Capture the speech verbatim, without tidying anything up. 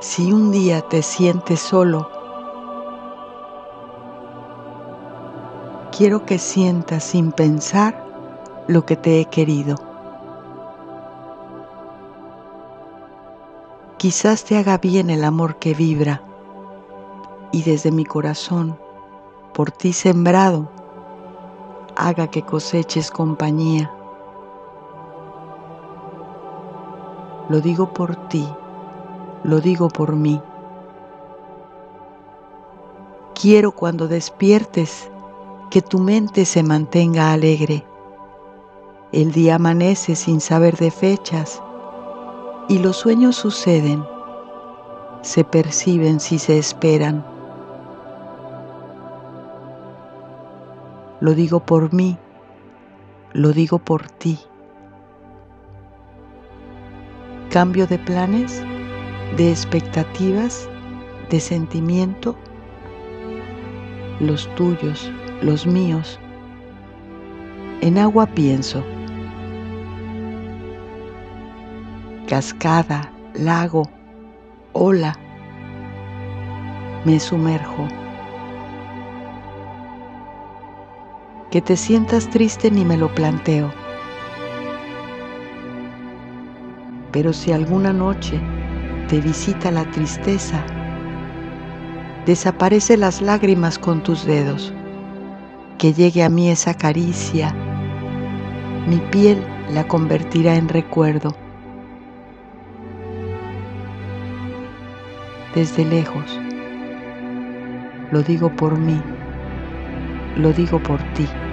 Si un día te sientes solo, quiero que sientas sin pensar lo que te he querido. Quizás te haga bien el amor que vibra y desde mi corazón, por ti sembrado, haga que coseches compañía. Lo digo por ti, lo digo por mí. Quiero cuando despiertes que tu mente se mantenga alegre. El día amanece sin saber de fechas y los sueños suceden, se perciben si se esperan. Lo digo por mí, lo digo por ti. Cambio de planes, de expectativas, de sentimiento, los tuyos, los míos. En agua pienso. Cascada, lago, ola. Me sumerjo. Que te sientas triste ni me lo planteo. Pero si alguna noche te visita la tristeza, desaparece las lágrimas con tus dedos. Que llegue a mí esa caricia, mi piel la convertirá en recuerdo. Desde lejos, lo digo por mí, lo digo por ti.